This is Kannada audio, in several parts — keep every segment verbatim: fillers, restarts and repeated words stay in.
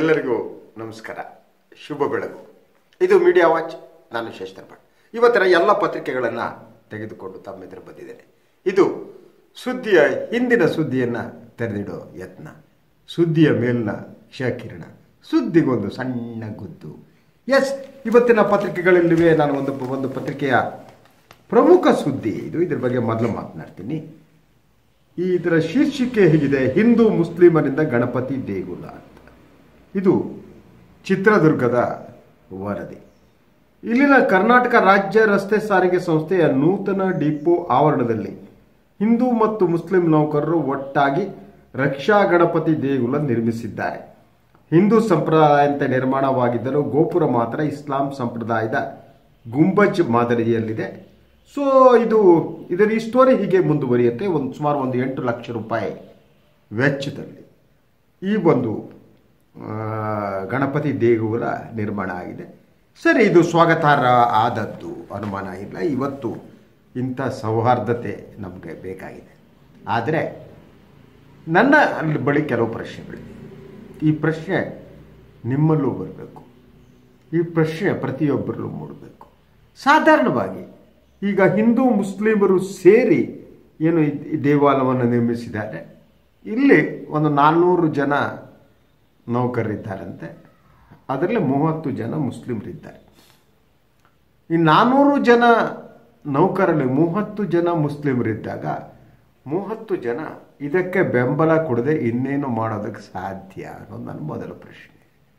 ಎಲ್ಲರಿಗೂ ನಮಸ್ಕಾರ, ಶುಭ ಬೆಳಗು. ಇದು ಮೀಡಿಯಾ ವಾಚ್. ನಾನು ಶೇಷಧರ್ ಭಟ್. ಇವತ್ತಿನ ಎಲ್ಲ ಪತ್ರಿಕೆಗಳನ್ನು ತೆಗೆದುಕೊಂಡು ತಮ್ಮೆದುರು ಬಂದಿದ್ದೇನೆ. ಇದು ಸುದ್ದಿಯ ಹಿಂದಿನ ಸುದ್ದಿಯನ್ನು ತೆರೆದಿಡೋ ಯತ್ನ, ಸುದ್ದಿಯ ಮೇಲಿನ ಕ್ಷಕಿರಣ, ಸುದ್ದಿಗೊಂದು ಸಣ್ಣ ಗುದ್ದು. ಎಸ್, ಇವತ್ತಿನ ಪತ್ರಿಕೆಗಳಲ್ಲಿವೆ. ನಾನು ಒಂದು ಒಂದು ಪತ್ರಿಕೆಯ ಪ್ರಮುಖ ಸುದ್ದಿ ಇದು. ಇದ್ರ ಬಗ್ಗೆ ಮೊದಲು ಮಾತನಾಡ್ತೀನಿ. ಈ ಇದರ ಶೀರ್ಷಿಕೆ ಹೀಗಿದೆ: ಹಿಂದೂ ಮುಸ್ಲಿಮರಿಂದ ಗಣಪತಿ ದೇಗುಲ ಅಂತ. ಇದು ಚಿತ್ರದುರ್ಗದ ವರದಿ. ಇಲ್ಲಿನ ಕರ್ನಾಟಕ ರಾಜ್ಯ ರಸ್ತೆ ಸಾರಿಗೆ ಸಂಸ್ಥೆಯ ನೂತನ ಡಿಪೋ ಆವರಣದಲ್ಲಿ ಹಿಂದೂ ಮತ್ತು ಮುಸ್ಲಿಂ ನೌಕರರು ಒಟ್ಟಾಗಿ ರಕ್ಷಾ ಗಣಪತಿ ದೇಗುಲ ನಿರ್ಮಿಸಿದ್ದಾರೆ. ಹಿಂದೂ ಸಂಪ್ರದಾಯದಂತೆ ನಿರ್ಮಾಣವಾಗಿದ್ದರೂ ಗೋಪುರ ಮಾತ್ರ ಇಸ್ಲಾಂ ಸಂಪ್ರದಾಯದ ಗುಂಬಜ್ ಮಾದರಿಯಲ್ಲಿದೆ. ಸೊ ಇದು ಇದರ ಈ ಸ್ಟೋರಿ ಹೀಗೆ ಮುಂದುವರಿಯುತ್ತೆ. ಒಂದು ಸುಮಾರು ಒಂದು ಎಂಟು ಲಕ್ಷ ರೂಪಾಯಿ ವೆಚ್ಚದಲ್ಲಿ ಈ ಒಂದು ಗಣಪತಿ ದೇಗುಲ ನಿರ್ಮಾಣ ಆಗಿದೆ. ಸರಿ, ಇದು ಸ್ವಾಗತಾರ್ಹ ಆದದ್ದು, ಅನುಮಾನ ಇಲ್ಲ. ಇವತ್ತು ಇಂಥ ಸೌಹಾರ್ದತೆ ನಮಗೆ ಬೇಕಾಗಿದೆ. ಆದರೆ ನನ್ನ ಬಳಿ ಕೆಲವು ಪ್ರಶ್ನೆಗಳಿವೆ. ಈ ಪ್ರಶ್ನೆ ನಿಮ್ಮಲ್ಲೂ ಬರಬೇಕು. ಈ ಪ್ರಶ್ನೆ ಪ್ರತಿಯೊಬ್ಬರಲ್ಲೂ ಮೂಡಬೇಕು. ಸಾಧಾರಣವಾಗಿ ಈಗ ಹಿಂದೂ ಮುಸ್ಲಿಮರು ಸೇರಿ ಏನು ಈ ದೇವಾಲಯವನ್ನು ನಿರ್ಮಿಸಿದ್ದಾರೆ. ಇಲ್ಲಿ ಒಂದು ನಾನ್ನೂರು ಜನ ನೌಕರರಿದ್ದಾರಂತೆ. ಅದರಲ್ಲಿ ಮೂವತ್ತು ಜನ ಮುಸ್ಲಿಮರಿದ್ದಾರೆ. ಈ ನಾನ್ನೂರು ಜನ ನೌಕರಲ್ಲಿ ಮೂವತ್ತು ಜನ ಮುಸ್ಲಿಮರಿದ್ದಾಗ ಮೂವತ್ತು ಜನ ಇದಕ್ಕೆ ಬೆಂಬಲ ಕೊಡದೆ ಇನ್ನೇನು ಮಾಡೋದಕ್ಕೆ ಸಾಧ್ಯ ಅನ್ನೋದು ನನ್ನ ಮೊದಲ ಪ್ರಶ್ನೆ.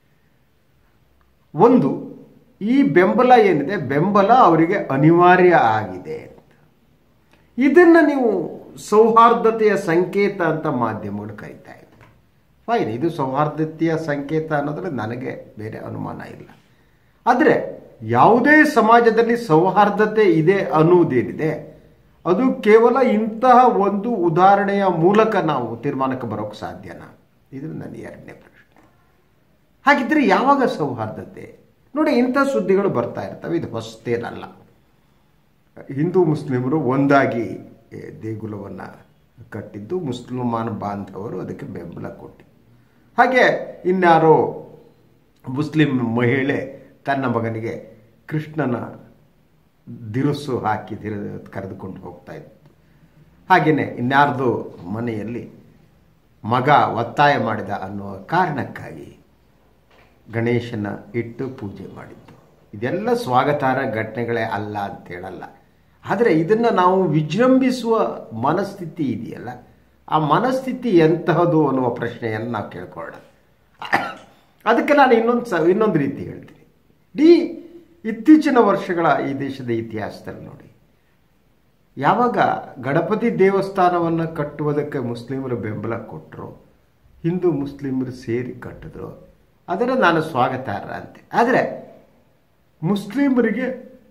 ಒಂದು, ಈ ಬೆಂಬಲ ಏನಿದೆ, ಬೆಂಬಲ ಅವರಿಗೆ ಅನಿವಾರ್ಯ ಆಗಿದೆ ಅಂತ. ಇದನ್ನು ನೀವು ಸೌಹಾರ್ದತೆಯ ಸಂಕೇತ ಅಂತ ಮಾಧ್ಯಮಗಳು ಕರೀತಾ ಇದ್ದಾರೆ. ಫೈನ್, ಇದು ಸೌಹಾರ್ದತೆಯ ಸಂಕೇತ ಅನ್ನೋದ್ರಲ್ಲಿ ನನಗೆ ಬೇರೆ ಅನುಮಾನ ಇಲ್ಲ. ಆದರೆ ಯಾವುದೇ ಸಮಾಜದಲ್ಲಿ ಸೌಹಾರ್ದತೆ ಇದೆ ಅನ್ನುವುದೇನಿದೆ, ಅದು ಕೇವಲ ಇಂತಹ ಒಂದು ಉದಾಹರಣೆಯ ಮೂಲಕ ನಾವು ತೀರ್ಮಾನಕ್ಕೆ ಬರೋಕ್ಕೆ ಸಾಧ್ಯನಾ? ಇದು ನನ್ನ ಎರಡನೇ ಪ್ರಶ್ನೆ. ಹಾಗಿದ್ರೆ ಯಾವಾಗ ಸೌಹಾರ್ದತೆ? ನೋಡಿ, ಇಂಥ ಸುದ್ದಿಗಳು ಬರ್ತಾ ಇರ್ತವೆ. ಇದು ಹೊಸತೇನಲ್ಲ. ಹಿಂದೂ ಮುಸ್ಲಿಮರು ಒಂದಾಗಿ ದೇಗುಲವನ್ನು ಕಟ್ಟಿದ್ದು, ಮುಸ್ಲಿಮಾನ್ ಬಾಂಧವರು ಅದಕ್ಕೆ ಬೆಂಬಲ ಕೊಟ್ಟಿದ್ದು. ಹಾಗೆ ಇನ್ಯಾರೋ ಮುಸ್ಲಿಂ ಮಹಿಳೆ ತನ್ನ ಮಗನಿಗೆ ಕೃಷ್ಣನ ದಿರುಸು ಹಾಕಿ ದಿರ ಕರೆದುಕೊಂಡು ಹೋಗ್ತಾ ಇತ್ತು. ಹಾಗೆಯೇ ಇನ್ಯಾರ್ದು ಮನೆಯಲ್ಲಿ ಮಗ ಒತ್ತಾಯ ಮಾಡಿದ ಅನ್ನುವ ಕಾರಣಕ್ಕಾಗಿ ಗಣೇಶನ ಇಟ್ಟು ಪೂಜೆ ಮಾಡಿದ್ದು. ಇದೆಲ್ಲ ಸ್ವಾಗತಾರ್ಹ ಘಟನೆಗಳೇ ಅಲ್ಲ ಅಂತ ಹೇಳಲ್ಲ. ಆದರೆ ಇದನ್ನು ನಾವು ವಿಜೃಂಭಿಸುವ ಮನಸ್ಥಿತಿ ಇದೆಯಲ್ಲ, ಆ ಮನಸ್ಥಿತಿ ಎಂತಹದು ಅನ್ನುವ ಪ್ರಶ್ನೆಯನ್ನು ನಾವು ಕೇಳ್ಕೊಳ್ಳೋಣ. ಅದಕ್ಕೆ ನಾನು ಇನ್ನೊಂದು ಸ ಇನ್ನೊಂದು ರೀತಿ ಹೇಳ್ತೀನಿ. ಡಿ ಇತ್ತೀಚಿನ ವರ್ಷಗಳ ಈ ದೇಶದ ಇತಿಹಾಸದಲ್ಲಿ ನೋಡಿ, ಯಾವಾಗ ಗಣಪತಿ ದೇವಸ್ಥಾನವನ್ನು ಕಟ್ಟುವುದಕ್ಕೆ ಮುಸ್ಲಿಮರು ಬೆಂಬಲ ಕೊಟ್ಟರು, ಹಿಂದೂ ಮುಸ್ಲಿಮರು ಸೇರಿ ಕಟ್ಟಿದ್ರು, ಅದರ ನಾನು ಸ್ವಾಗತಾರ್ಹ ಅಂತೆ. ಆದರೆ ಮುಸ್ಲಿಮರಿಗೆ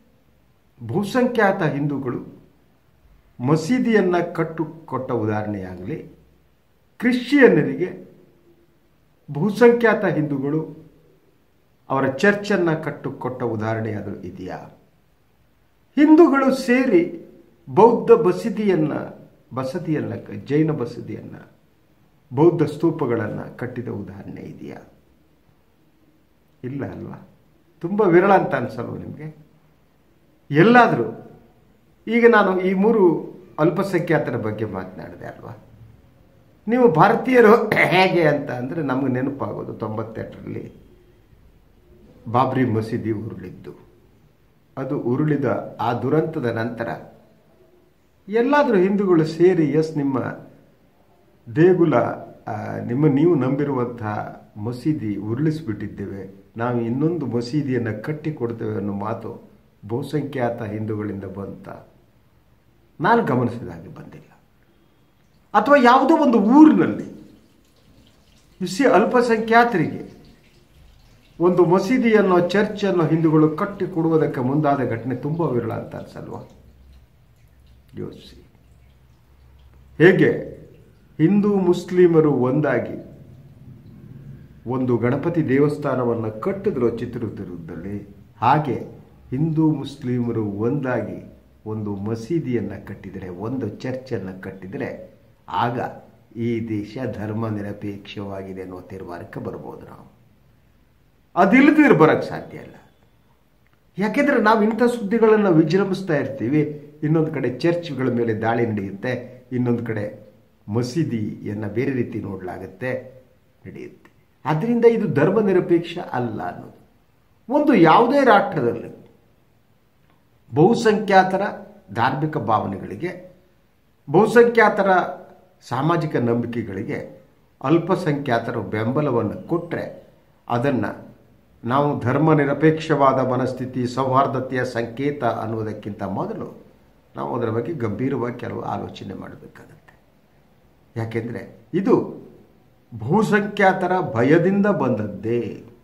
ಬಹುಸಂಖ್ಯಾತ ಹಿಂದೂಗಳು ಮಸೀದಿಯನ್ನು ಕಟ್ಟು ಕೊಟ್ಟ ಉದಾಹರಣೆಯಾಗಲಿ, ಕ್ರಿಶ್ಚಿಯನ್ನರಿಗೆ ಬಹುಸಂಖ್ಯಾತ ಹಿಂದೂಗಳು ಅವರ ಚರ್ಚನ್ನು ಕಟ್ಟುಕೊಟ್ಟ ಉದಾಹರಣೆಯಾದರೂ ಇದೆಯಾ? ಹಿಂದೂಗಳು ಸೇರಿ ಬೌದ್ಧ ಬಸದಿಯನ್ನು ಬಸದಿಯನ್ನು ಜೈನ ಬಸದಿಯನ್ನು ಬೌದ್ಧ ಸ್ತೂಪಗಳನ್ನು ಕಟ್ಟಿದ ಉದಾಹರಣೆ ಇದೆಯಾ? ಇಲ್ಲ ಅಲ್ವಾ? ತುಂಬ ವಿರಳ ಅಂತ ಅನ್ಸಲ್ವ ನಿಮಗೆ? ಎಲ್ಲಾದರೂ ಈಗ ನಾನು ಈ ಮೂರು ಅಲ್ಪಸಂಖ್ಯಾತರ ಬಗ್ಗೆ ಮಾತನಾಡಿದೆ ಅಲ್ವಾ? ನೀವು ಭಾರತೀಯರು ಹೇಗೆ ಅಂತ ಅಂದರೆ ನಮಗೆ ನೆನಪಾಗೋದು ತೊಂಬತ್ತೆಂಟರಲ್ಲಿ ಬಾಬ್ರಿ ಮಸೀದಿ ಉರುಳಿದ್ದು. ಅದು ಉರುಳಿದ ಆ ದುರಂತದ ನಂತರ ಎಲ್ಲಾದರೂ ಹಿಂದೂಗಳು ಸೇರಿ, ಎಸ್, ನಿಮ್ಮ ದೇಗುಲ, ನಿಮ್ಮ ನೀವು ನಂಬಿರುವಂತಹ ಮಸೀದಿ ಉರುಳಿಸಿಬಿಟ್ಟಿದ್ದೇವೆ, ನಾವು ಇನ್ನೊಂದು ಮಸೀದಿಯನ್ನು ಕಟ್ಟಿ ಕೊಡ್ತೇವೆ ಅನ್ನೋ ಮಾತು ಬಹುಸಂಖ್ಯಾತ ಹಿಂದೂಗಳಿಂದ ಬಂತ ನಾನು ಗಮನಿಸಿದ ಹಾಗೆ ಬಂದಿಲ್ಲ. ಅಥವಾ ಯಾವುದೋ ಒಂದು ಊರಿನಲ್ಲಿ ಬಿಸಿ ಅಲ್ಪಸಂಖ್ಯಾತರಿಗೆ ಒಂದು ಮಸೀದಿಯನ್ನು, ಚರ್ಚನ್ನು ಹಿಂದೂಗಳು ಕಟ್ಟಿ ಕೊಡುವುದಕ್ಕೆ ಮುಂದಾದ ಘಟನೆ ತುಂಬ ವಿರಳ ಅಂತ ಅನ್ಸಲ್ವಾ? ಯೋಚಿಸಿ. ಹೇಗೆ ಹಿಂದೂ ಮುಸ್ಲಿಮರು ಒಂದಾಗಿ ಒಂದು ಗಣಪತಿ ದೇವಸ್ಥಾನವನ್ನು ಕಟ್ಟಿದ್ರು ಚಿತ್ರದುರ್ಗದಲ್ಲಿ, ಹಾಗೆ ಹಿಂದೂ ಮುಸ್ಲಿಮರು ಒಂದಾಗಿ ಒಂದು ಮಸೀದಿಯನ್ನು ಕಟ್ಟಿದರೆ, ಒಂದು ಚರ್ಚನ್ನು ಕಟ್ಟಿದರೆ, ಆಗ ಈ ದೇಶ ಧರ್ಮ ನಿರಪೇಕ್ಷವಾಗಿದೆ ಅನ್ನೋ ತೀರ್ಮಾನಕ್ಕೆ ಬರ್ಬೋದು ನಾವು. ಅದಿಲ್ಲದಿದ್ರೆ ಬರೋಕ್ಕೆ ಸಾಧ್ಯ ಇಲ್ಲ. ಯಾಕೆಂದರೆ ನಾವು ಇಂಥ ಸುದ್ದಿಗಳನ್ನು ವಿಜೃಂಭಿಸ್ತಾ ಇರ್ತೀವಿ. ಇನ್ನೊಂದು ಕಡೆ ಚರ್ಚ್ಗಳ ಮೇಲೆ ದಾಳಿ ನಡೆಯುತ್ತೆ, ಇನ್ನೊಂದು ಕಡೆ ಮಸೀದಿಯನ್ನು ಬೇರೆ ರೀತಿ ನೋಡಲಾಗುತ್ತೆ, ನಡೆಯುತ್ತೆ. ಆದ್ದರಿಂದ ಇದು ಧರ್ಮ ನಿರಪೇಕ್ಷ ಅಲ್ಲ ಅನ್ನೋದು. ಒಂದು ಯಾವುದೇ ರಾಷ್ಟ್ರದಲ್ಲಿ ಬಹುಸಂಖ್ಯಾತರ ಧಾರ್ಮಿಕ ಭಾವನೆಗಳಿಗೆ, ಬಹುಸಂಖ್ಯಾತರ ಸಾಮಾಜಿಕ ನಂಬಿಕೆಗಳಿಗೆ ಅಲ್ಪಸಂಖ್ಯಾತರು ಬೆಂಬಲವನ್ನು ಕೊಟ್ಟರೆ ಅದನ್ನು ನಾವು ಧರ್ಮ ನಿರಪೇಕ್ಷವಾದ ಮನಸ್ಥಿತಿ, ಸೌಹಾರ್ದತೆಯ ಸಂಕೇತ ಅನ್ನುವುದಕ್ಕಿಂತ ಮೊದಲು ನಾವು ಅದರ ಬಗ್ಗೆ ಗಂಭೀರವಾಗಿ ಕೆಲವು ಆಲೋಚನೆ ಮಾಡಬೇಕಾಗತ್ತೆ. ಯಾಕೆಂದರೆ ಇದು ಬಹುಸಂಖ್ಯಾತರ ಭಯದಿಂದ ಬಂದದ್ದೇ.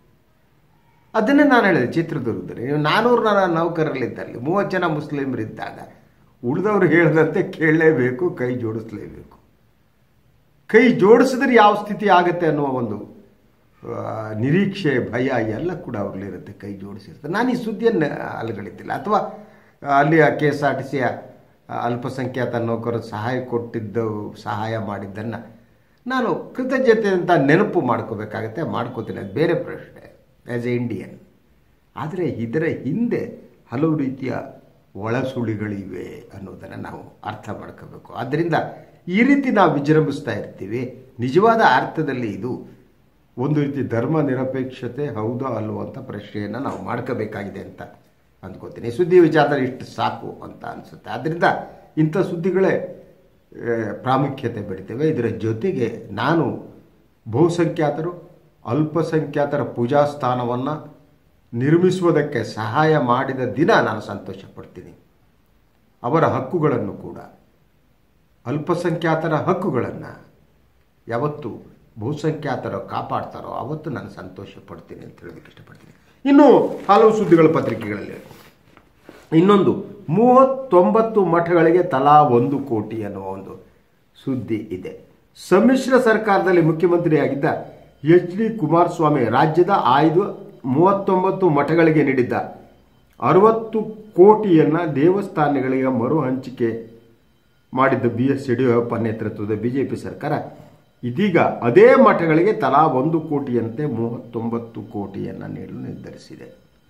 ಅದನ್ನೇ ನಾನು ಹೇಳಿದೆ ಚಿತ್ರದುರ್ಗದಲ್ಲಿ. ನೀವು ನಾನ್ನೂರು ನೌಕರರಲ್ಲಿದ್ದಲ್ಲಿ ಮೂವತ್ತು ಜನ ಮುಸ್ಲಿಮರಿದ್ದಾಗ ಉಳಿದವರು ಹೇಳಿದಂತೆ ಕೇಳಲೇಬೇಕು, ಕೈ ಜೋಡಿಸಲೇಬೇಕು. ಕೈ ಜೋಡಿಸಿದ್ರೆ ಯಾವ ಸ್ಥಿತಿ ಆಗುತ್ತೆ ಅನ್ನುವ ಒಂದು ನಿರೀಕ್ಷೆ, ಭಯ ಎಲ್ಲ ಕೂಡ ಅವ್ರಲ್ಲಿರುತ್ತೆ. ಕೈ ಜೋಡಿಸಿರ್ತಾರೆ. ನಾನು ಈ ಸುದ್ದಿಯನ್ನು ಅಲ್ಗಳಿದ್ದಿಲ್ಲ. ಅಥವಾ ಅಲ್ಲಿ ಕೆ ಎಸ್ ಆರ್ ಟಿ ಸಿಯ ಅಲ್ಪಸಂಖ್ಯಾತ ನೌಕರರು ಸಹಾಯ ಕೊಟ್ಟಿದ್ದು, ಸಹಾಯ ಮಾಡಿದ್ದನ್ನು ನಾನು ಕೃತಜ್ಞತೆ ಅಂತ ನೆನಪು ಮಾಡ್ಕೋಬೇಕಾಗತ್ತೆ, ಮಾಡ್ಕೋತೀನಿ. ಅದು ಬೇರೆ ಪ್ರಶ್ನೆ ಆ್ಯಸ್ ಎ ಇಂಡಿಯನ್. ಆದರೆ ಇದರ ಹಿಂದೆ ಹಲವು ರೀತಿಯ ಒಳಸುಳಿಗಳಿವೆ ಅನ್ನೋದನ್ನು ನಾವು ಅರ್ಥ ಮಾಡ್ಕೋಬೇಕು. ಆದ್ದರಿಂದ ಈ ರೀತಿ ನಾವು ವಿಜೃಂಭಿಸ್ತಾ ಇರ್ತೀವಿ. ನಿಜವಾದ ಅರ್ಥದಲ್ಲಿ ಇದು ಒಂದು ರೀತಿ ಧರ್ಮ ನಿರಪೇಕ್ಷತೆ ಹೌದೋ ಅಲ್ವೋ ಅಂತ ಪ್ರಶ್ನೆಯನ್ನು ನಾವು ಮಾಡ್ಕೋಬೇಕಾಗಿದೆ ಅಂತ ಅಂದ್ಕೋತೀನಿ. ಸುದ್ದಿ ವಿಚಾರದಲ್ಲಿ ಇಷ್ಟು ಸಾಕು ಅಂತ ಅನಿಸುತ್ತೆ. ಆದ್ದರಿಂದ ಇಂಥ ಸುದ್ದಿಗಳೇ ಪ್ರಾಮುಖ್ಯತೆ ಬೆಳಿತೇವೆ. ಇದರ ಜೊತೆಗೆ ನಾನು ಬಹುಸಂಖ್ಯಾತರು ಅಲ್ಪಸಂಖ್ಯಾತರ ಪೂಜಾ ಸ್ಥಾನವನ್ನು ನಿರ್ಮಿಸುವುದಕ್ಕೆ ಸಹಾಯ ಮಾಡಿದ ದಿನ ನಾನು ಸಂತೋಷ ಪಡ್ತೀನಿ. ಅವರ ಹಕ್ಕುಗಳನ್ನು ಕೂಡ, ಅಲ್ಪಸಂಖ್ಯಾತರ ಹಕ್ಕುಗಳನ್ನು ಯಾವತ್ತು ಬಹುಸಂಖ್ಯಾತರು ಕಾಪಾಡ್ತಾರೋ ಅವತ್ತು ನಾನು ಸಂತೋಷ ಪಡ್ತೀನಿ ಅಂತ ಹೇಳೋದಕ್ಕೆ ಇಷ್ಟಪಡ್ತೀನಿ. ಇನ್ನು ಹಲವು ಸುದ್ದಿಗಳ ಪತ್ರಿಕೆಗಳಲ್ಲಿ ಇನ್ನೊಂದು ಮೂವತ್ತೊಂಬತ್ತು ಮಠಗಳಿಗೆ ತಲಾ ಒಂದು ಕೋಟಿ ಅನ್ನುವ ಒಂದು ಸುದ್ದಿ ಇದೆ. ಸಮ್ಮಿಶ್ರ ಸರ್ಕಾರದಲ್ಲಿ ಮುಖ್ಯಮಂತ್ರಿಯಾಗಿದ್ದ ಎಚ್ ಡಿ ಕುಮಾರಸ್ವಾಮಿ ರಾಜ್ಯದ ಆಯ್ದ ಮೂವತ್ತೊಂಬತ್ತು ಮಠಗಳಿಗೆ ನೀಡಿದ್ದ ಅರವತ್ತು ಕೋಟಿಯನ್ನು ದೇವಸ್ಥಾನಗಳಿಗೆ ಮರು ಹಂಚಿಕೆ ಮಾಡಿದ್ದ ಬಿ ಎಸ್ ಯಡಿಯೂರಪ್ಪ ನೇತೃತ್ವದ ಬಿಜೆಪಿ ಸರ್ಕಾರ ಇದೀಗ ಅದೇ ಮಠಗಳಿಗೆ ತಲಾ ಒಂದು ಕೋಟಿಯಂತೆ ಮೂವತ್ತೊಂಬತ್ತು ಕೋಟಿಯನ್ನು ನೀಡಲು ನಿರ್ಧರಿಸಿದೆ.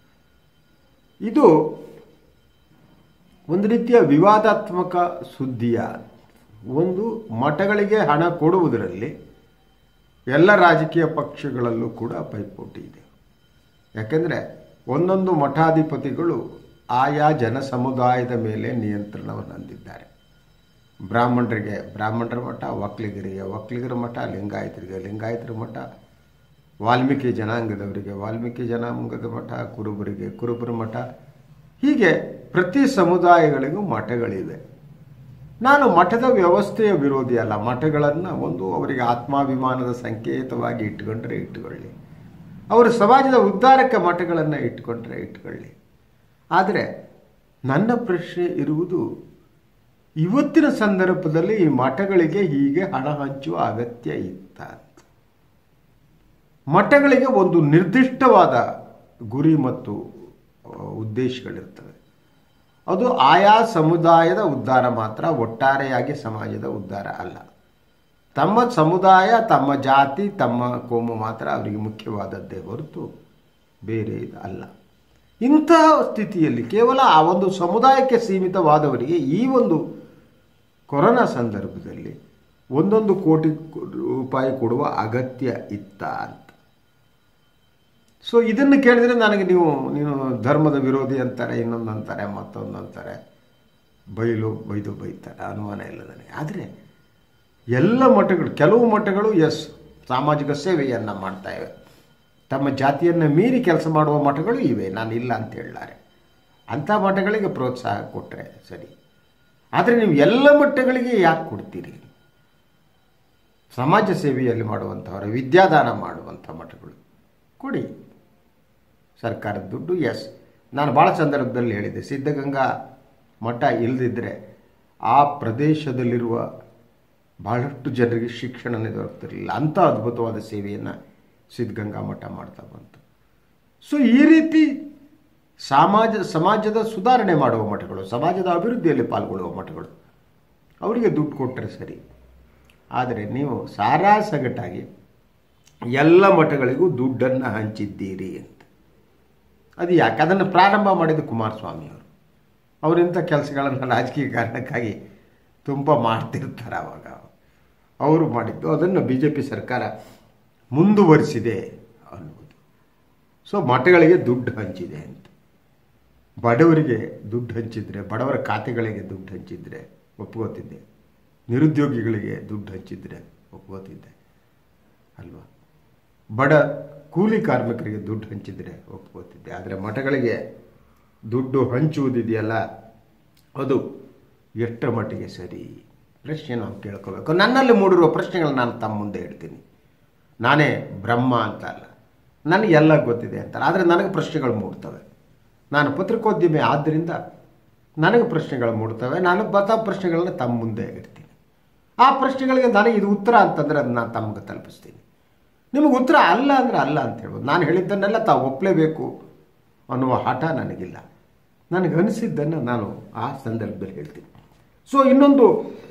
ಇದು ಒಂದು ರೀತಿಯ ವಿವಾದಾತ್ಮಕ ಸುದ್ದಿಯ. ಒಂದು, ಮಠಗಳಿಗೆ ಹಣ ಕೊಡುವುದರಲ್ಲಿ ಎಲ್ಲ ರಾಜಕೀಯ ಪಕ್ಷಗಳಲ್ಲೂ ಕೂಡ ಪೈಪೋಟಿ ಇದೆ. ಯಾಕೆಂದರೆ ಒಂದೊಂದು ಮಠಾಧಿಪತಿಗಳು ಆಯಾ ಜನ ಸಮುದಾಯದ ಮೇಲೆ ನಿಯಂತ್ರಣವನ್ನು ಹೊಂದಿದ್ದಾರೆ. ಬ್ರಾಹ್ಮಣರಿಗೆ ಬ್ರಾಹ್ಮಣರ ಮಠ, ಒಕ್ಕಲಿಗರಿಗೆ ಒಕ್ಕಲಿಗರ ಮಠ, ಲಿಂಗಾಯತರಿಗೆ ಲಿಂಗಾಯತರ ಮಠ, ವಾಲ್ಮೀಕಿ ಜನಾಂಗದವರಿಗೆ ವಾಲ್ಮೀಕಿ ಜನಾಂಗದ ಮಠ, ಕುರುಬರಿಗೆ ಕುರುಬರ ಮಠ, ಹೀಗೆ ಪ್ರತಿ ಸಮುದಾಯಗಳಿಗೂ ಮಠಗಳಿವೆ. ನಾನು ಮಠದ ವ್ಯವಸ್ಥೆಯ ವಿರೋಧಿ ಅಲ್ಲ. ಮಠಗಳನ್ನು ಒಂದು ಅವರಿಗೆ ಆತ್ಮಾಭಿಮಾನದ ಸಂಕೇತವಾಗಿ ಇಟ್ಟುಕೊಂಡ್ರೆ ಇಟ್ಟುಕೊಳ್ಳಿ, ಅವರು ಸಮಾಜದ ಉದ್ಧಾರಕ್ಕೆ ಮಠಗಳನ್ನು ಇಟ್ಕೊಂಡ್ರೆ ಇಟ್ಕೊಳ್ಳಿ. ಆದರೆ ನನ್ನ ಪ್ರಶ್ನೆ ಇರುವುದು, ಇವತ್ತಿನ ಸಂದರ್ಭದಲ್ಲಿ ಈ ಮಠಗಳಿಗೆ ಹೀಗೆ ಹಣ ಹಂಚುವ ಅಗತ್ಯ ಇತ್ತ? ಮಠಗಳಿಗೆ ಒಂದು ನಿರ್ದಿಷ್ಟವಾದ ಗುರಿ ಮತ್ತು ಉದ್ದೇಶಗಳಿರ್ತವೆ. ಅದು ಆಯಾ ಸಮುದಾಯದ ಉದ್ಧಾರ ಮಾತ್ರ, ಒಟ್ಟಾರೆಯಾಗಿ ಸಮಾಜದ ಉದ್ಧಾರ ಅಲ್ಲ. ತಮ್ಮ ಸಮುದಾಯ, ತಮ್ಮ ಜಾತಿ, ತಮ್ಮ ಕೋಮು ಮಾತ್ರ ಅವರಿಗೆ ಮುಖ್ಯವಾದದ್ದೇ ಹೊರತು ಬೇರೆ ಅಲ್ಲ. ಇಂತಹ ಸ್ಥಿತಿಯಲ್ಲಿ ಕೇವಲ ಆ ಒಂದು ಸಮುದಾಯಕ್ಕೆ ಸೀಮಿತವಾದವರಿಗೆ ಈ ಒಂದು ಕೊರೋನಾ ಸಂದರ್ಭದಲ್ಲಿ ಒಂದೊಂದು ಕೋಟಿ ರೂಪಾಯಿ ಕೊಡುವ ಅಗತ್ಯ ಇತ್ತ ಅಂತ. ಸೊ ಇದನ್ನು ಕೇಳಿದರೆ ನನಗೆ ನೀವು ನೀನು ಧರ್ಮದ ವಿರೋಧಿ ಅಂತಾರೆ, ಇನ್ನೊಂದು ಅಂತಾರೆ, ಮತ್ತೊಂದು ಅಂತಾರೆ, ಬೈಲು ಬೈದು ಬೈತಾರೆ, ಅನುಮಾನ ಇಲ್ಲ ನನಗೆ. ಆದರೆ ಎಲ್ಲ ಮಠಗಳು, ಕೆಲವು ಮಠಗಳು ಎಸ್ ಸಾಮಾಜಿಕ ಸೇವೆಯನ್ನು ಮಾಡ್ತಾ ಇವೆ, ತಮ್ಮ ಜಾತಿಯನ್ನು ಮೀರಿ ಕೆಲಸ ಮಾಡುವ ಮಠಗಳು ಇವೆ, ನಾನು ಇಲ್ಲ ಅಂತ ಹೇಳಲಾರೆ. ಅಂಥ ಮಠಗಳಿಗೆ ಪ್ರೋತ್ಸಾಹ ಕೊಟ್ಟರೆ ಸರಿ. ಆದರೆ ನೀವು ಎಲ್ಲ ಮಟ್ಟಗಳಿಗೆ ಯಾಕೆ ಕೊಡ್ತೀರಿ? ಸಮಾಜ ಸೇವೆಯಲ್ಲಿ ಮಾಡುವಂಥವ್ರ, ವಿದ್ಯಾದಾನ ಮಾಡುವಂಥ ಮಠಗಳು ಕೊಡಿ. ಸರ್ಕಾರದ ದುಡ್ಡು ಎಸ್. ನಾನು ಭಾಳ ಸಂದರ್ಭದಲ್ಲಿ ಹೇಳಿದೆ, ಸಿದ್ಧಗಂಗಾ ಮಠ ಇಲ್ಲದಿದ್ದರೆ ಆ ಪ್ರದೇಶದಲ್ಲಿರುವ ಬಹಳಷ್ಟು ಜನರಿಗೆ ಶಿಕ್ಷಣನೇ ದೊರಕ್ತಿರಲಿಲ್ಲ. ಅಂಥ ಅದ್ಭುತವಾದ ಸೇವೆಯನ್ನು ಸಿದ್ಧಗಂಗಾ ಮಠ ಮಾಡ್ತಾ ಬಂತು. ಸೊ ಈ ರೀತಿ ಸಮಾಜ ಸಮಾಜದ ಸುಧಾರಣೆ ಮಾಡುವ ಮಠಗಳು, ಸಮಾಜದ ಅಭಿವೃದ್ಧಿಯಲ್ಲಿ ಪಾಲ್ಗೊಳ್ಳುವ ಮಠಗಳು, ಅವರಿಗೆ ದುಡ್ಡು ಕೊಟ್ಟರೆ ಸರಿ. ಆದರೆ ನೀವು ಸಾರಾಸಗಟಾಗಿ ಎಲ್ಲ ಮಠಗಳಿಗೂ ದುಡ್ಡನ್ನು ಹಂಚಿದ್ದೀರಿ ಅಂತ. ಅದು ಯಾಕೆ ಅದನ್ನು ಪ್ರಾರಂಭ ಮಾಡಿದ್ದು ಕುಮಾರಸ್ವಾಮಿಯವರು. ಅವರಿಂಥ ಕೆಲಸಗಳನ್ನು ರಾಜಕೀಯ ಕಾರಣಕ್ಕಾಗಿ ತುಂಬ ಮಾಡ್ತಿರ್ತಾರೆ. ಆವಾಗ ಅವರು ಮಾಡಿದ್ದು ಅದನ್ನು ಬಿ ಜೆ ಪಿ ಸರ್ಕಾರ ಮುಂದುವರಿಸಿದೆ ಅನ್ನೋದು. ಸೊ ಮಠಗಳಿಗೆ ದುಡ್ಡು ಹಂಚಿದೆ ಅಂತ, ಬಡವರಿಗೆ ದುಡ್ಡು ಹಂಚಿದ್ರೆ, ಬಡವರ ಖಾತೆಗಳಿಗೆ ದುಡ್ಡು ಹಂಚಿದ್ರೆ ಒಪ್ಕೋತಿದ್ದೆ, ನಿರುದ್ಯೋಗಿಗಳಿಗೆ ದುಡ್ಡು ಹಂಚಿದ್ರೆ ಒಪ್ಕೋತಿದ್ದೆ ಅಲ್ವಾ, ಬಡ ಕೂಲಿ ಕಾರ್ಮಿಕರಿಗೆ ದುಡ್ಡು ಹಂಚಿದ್ರೆ ಒಪ್ಕೋತಿದ್ದೆ. ಆದರೆ ಮಠಗಳಿಗೆ ದುಡ್ಡು ಹಂಚುವುದಿದೆಯಲ್ಲ, ಅದು ಎಷ್ಟರ ಮಟ್ಟಿಗೆ ಸರಿ ಪ್ರಶ್ನೆ ನಾವು ಕೇಳ್ಕೋಬೇಕು. ನನ್ನಲ್ಲಿ ಮೂಡಿರುವ ಪ್ರಶ್ನೆಗಳನ್ನ ನಾನು ತಮ್ಮ ಮುಂದೆ ಇಡ್ತೀನಿ. ನಾನೇ ಬ್ರಹ್ಮ ಅಂತ ಅಲ್ಲ, ನನಗೆಲ್ಲ ಗೊತ್ತಿದೆ ಅಂತಾರೆ, ಆದರೆ ನನಗೆ ಪ್ರಶ್ನೆಗಳು ಮೂಡ್ತವೆ. ನಾನು ಪತ್ರಿಕೋದ್ಯಮಿ ಆದ್ದರಿಂದ ನನಗೆ ಪ್ರಶ್ನೆಗಳು ಮೂಡ್ತವೆ. ನಾನು ಬತ ಪ್ರಶ್ನೆಗಳನ್ನ ತಮ್ಮ ಮುಂದೆ ಇಡ್ತೀನಿ. ಆ ಪ್ರಶ್ನೆಗಳಿಗೆ ನನಗೆ ಇದು ಉತ್ತರ ಅಂತಂದರೆ ಅದನ್ನು ನಾನು ತಮಗೆ ತಲುಪಿಸ್ತೀನಿ. ನಿಮಗೆ ಉತ್ತರ ಅಲ್ಲ ಅಂದರೆ ಅಲ್ಲ ಅಂತ ಹೇಳ್ಬೋದು. ನಾನು ಹೇಳಿದ್ದನ್ನೆಲ್ಲ ತಾವು ಒಪ್ಪಲೇಬೇಕು ಅನ್ನುವ ಹಠ ನನಗಿಲ್ಲ. ನನಗೆ ಅನಿಸಿದ್ದನ್ನು ನಾನು ಆ ಸಂದರ್ಭದಲ್ಲಿ ಹೇಳ್ತೀನಿ. ಸೊ ಇನ್ನೊಂದು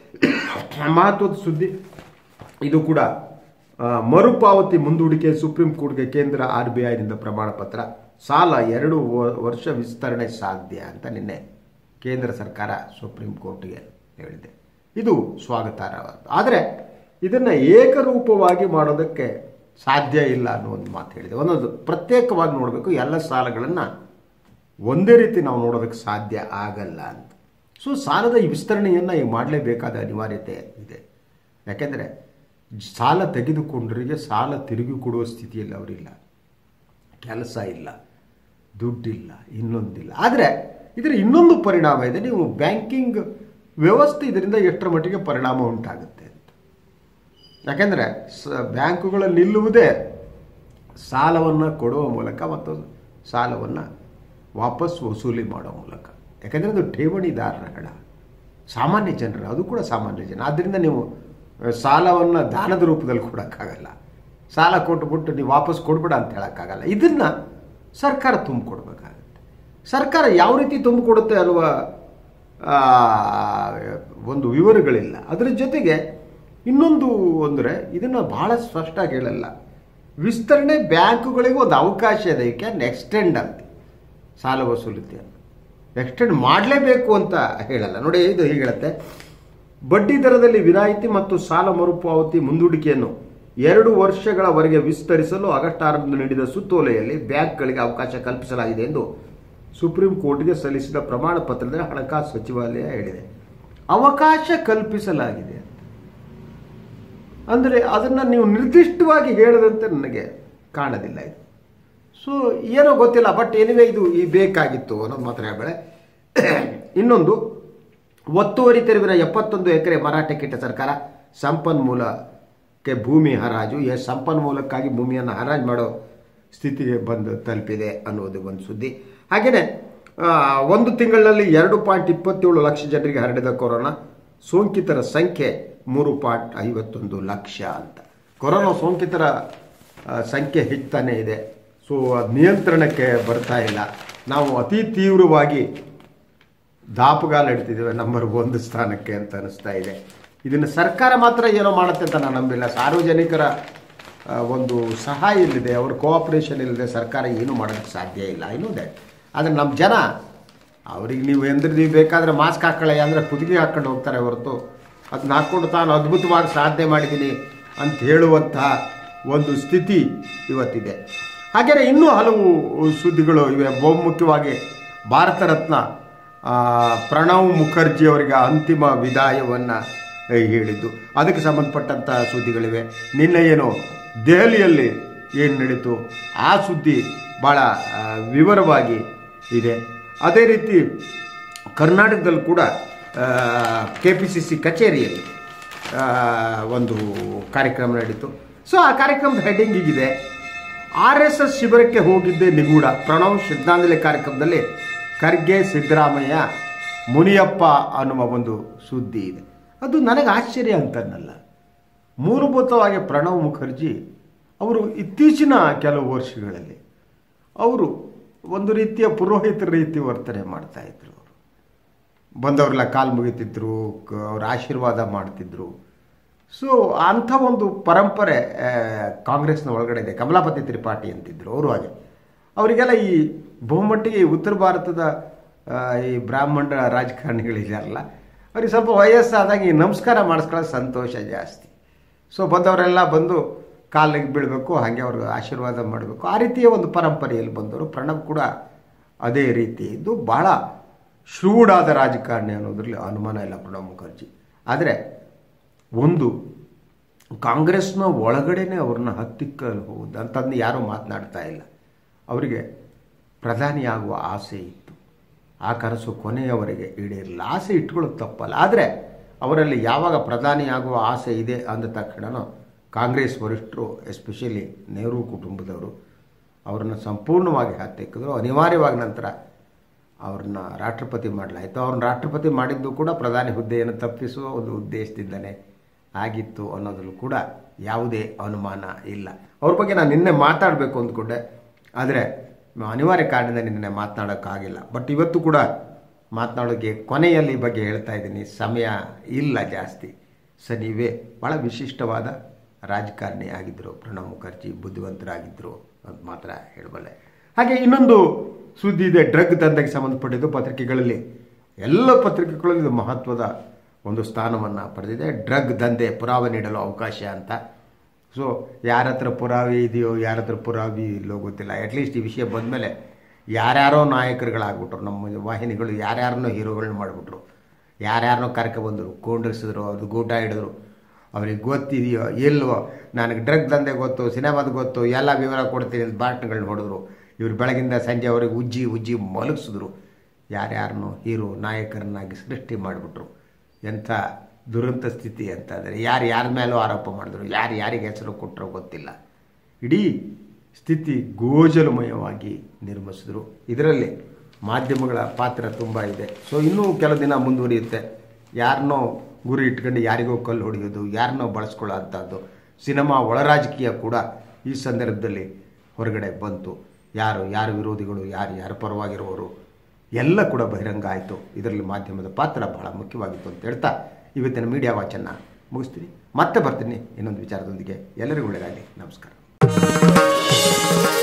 ಮಹತ್ವದ ಸುದ್ದಿ, ಇದು ಕೂಡ ಮರುಪಾವತಿ ಮುಂದೂಡಿಕೆ, ಸುಪ್ರೀಂ ಕೋರ್ಟ್ಗೆ ಕೇಂದ್ರ ಆರ್ ಬಿ ಐನಿಂದ ಪ್ರಮಾಣ ಪತ್ರ, ಸಾಲ ಎರಡು ವರ್ಷ ವಿಸ್ತರಣೆ ಸಾಧ್ಯ ಅಂತ ನಿನ್ನೆ ಕೇಂದ್ರ ಸರ್ಕಾರ ಸುಪ್ರೀಂ ಕೋರ್ಟ್ಗೆ ಹೇಳಿದೆ. ಇದು ಸ್ವಾಗತಾರ್ಹವಾದ್ದು. ಆದರೆ ಇದನ್ನು ಏಕರೂಪವಾಗಿ ಮಾಡೋದಕ್ಕೆ ಸಾಧ್ಯ ಇಲ್ಲ ಅನ್ನೋ ಒಂದು ಮಾತು ಹೇಳಿದೆ. ಒಂದೊಂದು ಪ್ರತ್ಯೇಕವಾಗಿ ನೋಡಬೇಕು, ಎಲ್ಲ ಸಾಲಗಳನ್ನು ಒಂದೇ ರೀತಿ ನಾವು ನೋಡೋದಕ್ಕೆ ಸಾಧ್ಯ ಆಗಲ್ಲ ಅಂತ. ಸೊ ಸಾಲದ ಈ ವಿಸ್ತರಣೆಯನ್ನು ಈಗ ಮಾಡಲೇಬೇಕಾದ ಅನಿವಾರ್ಯತೆ ಇದೆ. ಯಾಕೆಂದರೆ ಸಾಲ ತೆಗೆದುಕೊಂಡರಿಗೆ ಸಾಲ ತಿರುಗಿ ಕೊಡುವ ಸ್ಥಿತಿಯಲ್ಲಿ ಅವರಿಲ್ಲ, ಕೆಲಸ ಇಲ್ಲ, ದುಡ್ಡಿಲ್ಲ, ಇನ್ನೊಂದಿಲ್ಲ. ಆದರೆ ಇದರ ಇನ್ನೊಂದು ಪರಿಣಾಮ ಇದೆ. ನೀವು ಬ್ಯಾಂಕಿಂಗ್ ವ್ಯವಸ್ಥೆ ಇದರಿಂದ ಎಷ್ಟರ ಮಟ್ಟಿಗೆ ಪರಿಣಾಮ ಉಂಟಾಗುತ್ತೆ ಅಂತ. ಯಾಕೆಂದರೆ ಸ ಬ್ಯಾಂಕುಗಳಲ್ಲಿ ನಿಲ್ಲುವುದೇ ಸಾಲವನ್ನು ಕೊಡುವ ಮೂಲಕ ಮತ್ತು ಸಾಲವನ್ನು ವಾಪಸ್ ವಸೂಲಿ ಮಾಡೋ ಮೂಲಕ. ಯಾಕೆಂದರೆ ಅದು ಠೇವಣಿದಾರರ ಹಣ, ಸಾಮಾನ್ಯ ಜನರು, ಅದು ಕೂಡ ಸಾಮಾನ್ಯ ಜನ. ಆದ್ದರಿಂದ ನೀವು ಸಾಲವನ್ನು ದಾನದ ರೂಪದಲ್ಲಿ ಕೊಡೋಕ್ಕಾಗಲ್ಲ. ಸಾಲ ಕೊಟ್ಟುಬಿಟ್ಟು ನೀವು ವಾಪಸ್ ಕೊಡ್ಬೇಡ ಅಂತ ಹೇಳೋಕ್ಕಾಗಲ್ಲ. ಇದನ್ನು ಸರ್ಕಾರ ತುಂಬಿಕೊಡ್ಬೇಕಾಗತ್ತೆ. ಸರ್ಕಾರ ಯಾವ ರೀತಿ ತುಂಬಿಕೊಡುತ್ತೆ ಅನ್ನುವ ಒಂದು ವಿವರಗಳಿಲ್ಲ. ಅದರ ಜೊತೆಗೆ ಇನ್ನೊಂದು ಅಂದರೆ ಇದನ್ನು ಬಹಳ ಸ್ಪಷ್ಟವಾಗಿ ಹೇಳಲ್ಲ. ವಿಸ್ತರಣೆ ಬ್ಯಾಂಕುಗಳಿಗೆ ಒಂದು ಅವಕಾಶ ಇದೆ, ಯು ಕ್ಯಾನ್ ಎಕ್ಸ್ಟೆಂಡ್ ಅಂತ ಸಾಲ ವಸೂಲಿತೆಯನ್ನು ಎಕ್ಸ್ಟೆಂಡ್ ಮಾಡಲೇಬೇಕು ಅಂತ ಹೇಳಲ್ಲ. ನೋಡಿ, ಇದು ಹೀಗೆ ಹೇಳುತ್ತೆ, ಬಡ್ಡಿ ದರದಲ್ಲಿ ವಿನಾಯಿತಿ ಮತ್ತು ಸಾಲ ಮರುಪಾವತಿ ಮುಂದೂಡಿಕೆಯನ್ನು ಎರಡು ವರ್ಷಗಳವರೆಗೆ ವಿಸ್ತರಿಸಲು ಆಗಸ್ಟ್ ಆರರಂದು ನೀಡಿದ ಸುತ್ತೋಲೆಯಲ್ಲಿ ಬ್ಯಾಂಕ್ಗಳಿಗೆ ಅವಕಾಶ ಕಲ್ಪಿಸಲಾಗಿದೆ ಎಂದು ಸುಪ್ರೀಂ ಕೋರ್ಟ್ಗೆ ಸಲ್ಲಿಸಿದ ಪ್ರಮಾಣ ಪತ್ರದಲ್ಲಿ ಹಣಕಾಸು ಸಚಿವಾಲಯ ಹೇಳಿದೆ. ಅವಕಾಶ ಕಲ್ಪಿಸಲಾಗಿದೆ ಅಂದರೆ ಅದನ್ನು ನೀವು ನಿರ್ದಿಷ್ಟವಾಗಿ ಹೇಳದಂತೆ ನನಗೆ ಕಾಣೋದಿಲ್ಲ. ಇದು ಸೊ ಏನೋ ಗೊತ್ತಿಲ್ಲ, ಬಟ್ ಎನಿವೇ ಇದು ಈ ಬೇಕಾಗಿತ್ತು ಅನ್ನೋದು ಮಾತ್ರ ಹೇಳಬೇಡ. ಇನ್ನೊಂದು, ಒತ್ತುವರಿ ತೆರವಿನ ಎಪ್ಪತ್ತೊಂದು ಎಕರೆ ಮಾರಾಟಕ್ಕಿಟ್ಟ ಸರ್ಕಾರ, ಸಂಪನ್ಮೂಲಕ್ಕೆ ಭೂಮಿ ಹರಾಜು. ಎ ಸಂಪನ್ಮೂಲಕ್ಕಾಗಿ ಭೂಮಿಯನ್ನು ಹರಾಜು ಮಾಡೋ ಸ್ಥಿತಿಗೆ ಬಂದು ತಲುಪಿದೆ ಅನ್ನೋದು ಒಂದು ಸುದ್ದಿ. ಹಾಗೆಯೇ ಒಂದು ತಿಂಗಳಲ್ಲಿ ಎರಡು ಪಾಯಿಂಟ್ ಇಪ್ಪತ್ತೇಳು ಲಕ್ಷ ಜನರಿಗೆ ಹರಡಿದ ಕೊರೋನಾ, ಸೋಂಕಿತರ ಸಂಖ್ಯೆ ಮೂರು ಪಾಯಿಂಟ್ ಐವತ್ತೊಂದು ಲಕ್ಷ ಅಂತ. ಕೊರೋನಾ ಸೋಂಕಿತರ ಸಂಖ್ಯೆ ಹೆಚ್ಚಾನೇ ಇದೆ. ಸೊ ಅದು ನಿಯಂತ್ರಣಕ್ಕೆ ಬರ್ತಾ ಇಲ್ಲ. ನಾವು ಅತಿ ತೀವ್ರವಾಗಿ ದಾಪುಗಾಲು ಇಡ್ತಿದ್ದೇವೆ ನಂಬರ್ ಒಂದು ಸ್ಥಾನಕ್ಕೆ ಅಂತ ಅನಿಸ್ತಾ ಇದೆ. ಇದನ್ನು ಸರ್ಕಾರ ಮಾತ್ರ ಏನೋ ಮಾಡುತ್ತೆ ಅಂತ ನಾನು ನಂಬಿಲ್ಲ. ಸಾರ್ವಜನಿಕರ ಒಂದು ಸಹಾಯ ಇಲ್ಲಿದೆ, ಅವ್ರ ಕೋಆಪ್ರೇಷನ್ ಇಲ್ಲದೆ ಸರ್ಕಾರ ಏನೂ ಮಾಡೋಕ್ಕೆ ಸಾಧ್ಯ ಇಲ್ಲ ಇನ್ನೊಂದೇ. ಆದರೆ ನಮ್ಮ ಜನ, ಅವ್ರಿಗೆ ನೀವು ಎಂದ್ರೆ ನೀವು ಬೇಕಾದರೆ ಮಾಸ್ಕ್ ಹಾಕೊಳ್ಳಿ ಅಂದರೆ ಕುತ್ತಿಗೆ ಹಾಕ್ಕೊಂಡು ಹೋಗ್ತಾರೆ ಹೊರತು ಅದನ್ನ ಹಾಕ್ಕೊಂಡು ತಾನು ಅದ್ಭುತವಾಗಿ ಸಾಧನೆ ಮಾಡಿದ್ದೀನಿ ಅಂತ ಹೇಳುವಂತಹ ಒಂದು ಸ್ಥಿತಿ ಇವತ್ತಿದೆ. ಹಾಗೆಯೇ ಇನ್ನೂ ಹಲವು ಸುದ್ದಿಗಳು ಇವೆ. ಬಹುಮುಖ್ಯವಾಗಿ ಭಾರತ ರತ್ನ ಪ್ರಣವ್ ಮುಖರ್ಜಿ ಅವರಿಗೆ ಅಂತಿಮ ವಿದಾಯವನ್ನು ಹೇಳಿದ್ದು, ಅದಕ್ಕೆ ಸಂಬಂಧಪಟ್ಟಂಥ ಸುದ್ದಿಗಳಿವೆ. ನಿನ್ನೆ ಏನು ದೆಹಲಿಯಲ್ಲಿ ಏನು ನಡೀತು ಆ ಸುದ್ದಿ ಭಾಳ ವಿವರವಾಗಿ ಇದೆ. ಅದೇ ರೀತಿ ಕರ್ನಾಟಕದಲ್ಲಿ ಕೂಡ ಕೆ ಪಿ ಸಿ ಸಿ ಕಚೇರಿಯಲ್ಲಿ ಒಂದು ಕಾರ್ಯಕ್ರಮ ನಡೀತು. ಸೊ ಆ ಕಾರ್ಯಕ್ರಮದ ಹೆಡ್ಡಿಂಗ್ ಹೀಗಿದೆ, ಆರ್ ಎಸ್ ಎಸ್ ಶಿಬಿರಕ್ಕೆ ಹೋಗಿದ್ದೆ ನಿಗೂಢ. ಪ್ರಣವ್ ಶ್ರದ್ಧಾಂಜಲಿ ಕಾರ್ಯಕ್ರಮದಲ್ಲಿ ಖರ್ಗೆ, ಸಿದ್ದರಾಮಯ್ಯ, ಮುನಿಯಪ್ಪ ಅನ್ನುವ ಒಂದು ಸುದ್ದಿ ಇದೆ. ಅದು ನನಗೆ ಆಶ್ಚರ್ಯ ಅಂತನ್ನಲ್ಲ. ಮೂಲಭೂತವಾಗಿ ಪ್ರಣವ್ ಮುಖರ್ಜಿ ಅವರು ಇತ್ತೀಚಿನ ಕೆಲವು ವರ್ಷಗಳಲ್ಲಿ ಅವರು ಒಂದು ರೀತಿಯ ಪುರೋಹಿತರ ರೀತಿ ವರ್ತನೆ ಮಾಡ್ತಾಯಿದ್ರು. ಅವರು ಬಂದವರೆಲ್ಲ ಕಾಲು ಮುಗಿತಿದ್ರು, ಅವ್ರ ಆಶೀರ್ವಾದ ಮಾಡ್ತಿದ್ರು. ಸೊ ಅಂಥ ಒಂದು ಪರಂಪರೆ ಕಾಂಗ್ರೆಸ್ನ ಒಳಗಡೆ ಇದೆ. ಕಮಲಾಪತಿ ತ್ರಿಪಾಠಿ ಅಂತಿದ್ರು ಅವರು. ಹಾಗೆ ಅವರಿಗೆಲ್ಲ ಈ ಬಹುಮಟ್ಟಿಗೆ ಈ ಉತ್ತರ ಭಾರತದ ಈ ಬ್ರಾಹ್ಮಣ ರಾಜಕಾರಣಿಗಳಿದಾರಲ್ಲ, ಅವ್ರಿಗೆ ಸ್ವಲ್ಪ ವಯಸ್ಸಾದಾಗ ಈ ನಮಸ್ಕಾರ ಮಾಡಿಸ್ಕೊಳ್ಳೋ ಸಂತೋಷ ಜಾಸ್ತಿ. ಸೊ ಬಂದವರೆಲ್ಲ ಬಂದು ಕಾಲಿಗೆ ಬೀಳಬೇಕು, ಹಾಗೆ ಅವ್ರಿಗೆ ಆಶೀರ್ವಾದ ಮಾಡಬೇಕು, ಆ ರೀತಿಯ ಒಂದು ಪರಂಪರೆಯಲ್ಲಿ ಬಂದವರು. ಪ್ರಣಬ್ ಕೂಡ ಅದೇ ರೀತಿ ಇದ್ದು ಬಹಳ ಶ್ರೂಢಾದ ರಾಜಕಾರಣಿ ಅನ್ನೋದ್ರಲ್ಲಿ ಅನುಮಾನ ಇಲ್ಲ ಪ್ರಣಬ್ ಮುಖರ್ಜಿ. ಆದರೆ ಒಂದು ಕಾಂಗ್ರೆಸ್ನ ಒಳಗಡೆನೆ ಅವ್ರನ್ನ ಹತ್ತಿಕ್ಕಲು ಹೋಗುದು ಅಂತಂದು ಯಾರೂ ಮಾತನಾಡ್ತಾ ಇಲ್ಲ. ಅವರಿಗೆ ಪ್ರಧಾನಿಯಾಗುವ ಆಸೆ ಇತ್ತು, ಆ ಕನಸು ಕೊನೆಯವರೆಗೆ ಈಡೇರಿಲ್ಲ. ಆಸೆ ಇಟ್ಕೊಳ್ಳೋದು ತಪ್ಪಲ್ಲ, ಆದರೆ ಅವರಲ್ಲಿ ಯಾವಾಗ ಪ್ರಧಾನಿಯಾಗುವ ಆಸೆ ಇದೆ ಅಂದ ತಕ್ಷಣ ಕಾಂಗ್ರೆಸ್ ವರಿಷ್ಠರು, ಎಸ್ಪೆಷಲಿ ನೆಹರು ಕುಟುಂಬದವರು ಅವ್ರನ್ನ ಸಂಪೂರ್ಣವಾಗಿ ಹತ್ತಿಕ್ಕಿದ್ರು. ಅನಿವಾರ್ಯವಾಗಿ ನಂತರ ಅವ್ರನ್ನ ರಾಷ್ಟ್ರಪತಿ ಮಾಡಲಾಯಿತು. ಅವ್ರನ್ನ ರಾಷ್ಟ್ರಪತಿ ಮಾಡಿದ್ದು ಕೂಡ ಪ್ರಧಾನಿ ಹುದ್ದೆಯನ್ನು ತಪ್ಪಿಸುವ ಒಂದು ಉದ್ದೇಶದಿಂದಲೇ ಆಗಿತ್ತು ಅನ್ನೋದ್ರಲ್ಲೂ ಕೂಡ ಯಾವುದೇ ಅನುಮಾನ ಇಲ್ಲ. ಅವ್ರ ಬಗ್ಗೆ ನಾನು ನಿನ್ನೆ ಮಾತಾಡಬೇಕು ಅಂದ್ಕೊಂಡೆ, ಆದರೆ ಅನಿವಾರ್ಯ ಕಾರಣದಿಂದ ನಿನ್ನೆ ಮಾತನಾಡೋಕ್ಕಾಗಿಲ್ಲ. ಬಟ್ ಇವತ್ತು ಕೂಡ ಮಾತನಾಡೋಕ್ಕೆ ಕೊನೆಯಲ್ಲಿ ಬಗ್ಗೆ ಹೇಳ್ತಾ ಇದ್ದೀನಿ, ಸಮಯ ಇಲ್ಲ ಜಾಸ್ತಿ. ಸರ್, ನೀವೇ ಭಾಳ ವಿಶಿಷ್ಟವಾದ ರಾಜಕಾರಣಿ ಆಗಿದ್ದರು ಪ್ರಣಬ್ ಮುಖರ್ಜಿ, ಬುದ್ಧಿವಂತರಾಗಿದ್ದರು ಅಂತ ಮಾತ್ರ ಹೇಳಬಲ್ಲೆ. ಹಾಗೆ ಇನ್ನೊಂದು ಸುದ್ದಿ ಇದೆ, ಡ್ರಗ್ ದಂಧೆಗೆ ಸಂಬಂಧಪಟ್ಟಿದ್ದು. ಪತ್ರಿಕೆಗಳಲ್ಲಿ ಎಲ್ಲ ಪತ್ರಿಕೆಗಳಲ್ಲಿ ಇದು ಮಹತ್ವದ ಒಂದು ಸ್ಥಾನವನ್ನು ಪಡೆದಿದೆ. ಡ್ರಗ್ ದಂಧೆ ಪುರಾವೆ ನೀಡಲು ಅವಕಾಶ ಅಂತ. ಸೊ ಯಾರ ಹತ್ರ ಪುರಾವೆ ಇದೆಯೋ ಯಾರ ಹತ್ರ ಪುರಾವೆ ಇಲ್ಲೋ ಗೊತ್ತಿಲ್ಲ. ಅಟ್ಲೀಸ್ಟ್ ಈ ವಿಷಯ ಬಂದಮೇಲೆ ಯಾರ್ಯಾರೋ ನಾಯಕರುಗಳಾಗ್ಬಿಟ್ರು, ನಮ್ಮ ವಾಹಿನಿಗಳು ಯಾರ್ಯಾರನ್ನೋ ಹೀರೋಗಳನ್ನ ಮಾಡಿಬಿಟ್ರು, ಯಾರ್ಯಾರನ್ನೋ ಕರ್ಕೊಬಂದರು, ಕೊಂಡರಿಸಿದ್ರು, ಅದು ಗೂಟ ಹಿಡಿದ್ರು. ಅವ್ರಿಗೆ ಗೊತ್ತಿದೆಯೋ ಇಲ್ವೋ, ನನಗೆ ಡ್ರಗ್ ದಂಧೆ ಗೊತ್ತು, ಸಿನಿಮಾದ ಗೊತ್ತು, ಎಲ್ಲ ವಿವರ ಕೊಡ್ತೀನಿ ಅಂತ ಬಾಟ್ನಗಳನ್ನ ಹೊಡೆದ್ರು. ಇವರು ಬೆಳಗಿಂದ ಸಂಜೆ ಅವರಿಗೆ ಉಜ್ಜಿ ಉಜ್ಜಿ ಮಲಗಿಸಿದ್ರು. ಯಾರ್ಯಾರನ್ನೋ ಹೀರೋ ನಾಯಕರನ್ನಾಗಿ ಸೃಷ್ಟಿ ಮಾಡಿಬಿಟ್ರು. ಎಂಥ ದುರಂತ ಸ್ಥಿತಿ ಅಂತಂದರೆ ಯಾರು ಯಾರ ಮೇಲೂ ಆರೋಪ ಮಾಡಿದ್ರು, ಯಾರು ಯಾರಿಗೆ ಹೆಸರು ಕೊಟ್ಟರೋ ಗೊತ್ತಿಲ್ಲ. ಇಡೀ ಸ್ಥಿತಿ ಗೋಜಲಮಯವಾಗಿ ನಿರ್ಮಿಸಿದ್ರು. ಇದರಲ್ಲಿ ಮಾಧ್ಯಮಗಳ ಪಾತ್ರ ತುಂಬ ಇದೆ. ಸೊ ಇನ್ನೂ ಕೆಲವು ದಿನ ಮುಂದುವರಿಯುತ್ತೆ. ಯಾರನ್ನೋ ಗುರಿ ಇಟ್ಕೊಂಡು ಯಾರಿಗೋ ಕಲ್ಲು ಹೊಡೆಯೋದು, ಯಾರನ್ನೋ ಬಳಸ್ಕೊಳ್ಳೋ ಅಂಥದ್ದು ಸಿನಿಮಾ ಒಳ ರಾಜಕೀಯ ಕೂಡ ಈ ಸಂದರ್ಭದಲ್ಲಿ ಹೊರಗಡೆ ಬಂತು. ಯಾರು ಯಾರು ವಿರೋಧಿಗಳು, ಯಾರು ಯಾರ ಪರವಾಗಿರುವವರು ಎಲ್ಲ ಕೂಡ ಬಹಿರಂಗ ಆಯಿತು. ಇದರಲ್ಲಿ ಮಾಧ್ಯಮದ ಪಾತ್ರ ಬಹಳ ಮುಖ್ಯವಾಗಿತ್ತು ಅಂತ ಹೇಳ್ತಾ ಇವತ್ತಿನ ಮೀಡಿಯಾ ವಾಚನ್ನು ಮುಗಿಸ್ತೀನಿ. ಮತ್ತೆ ಬರ್ತೀನಿ ಇನ್ನೊಂದು ವಿಚಾರದೊಂದಿಗೆ. ಎಲ್ಲರಿಗೂ ಒಳ್ಳೆಯದಾಗಲಿ. ನಮಸ್ಕಾರ.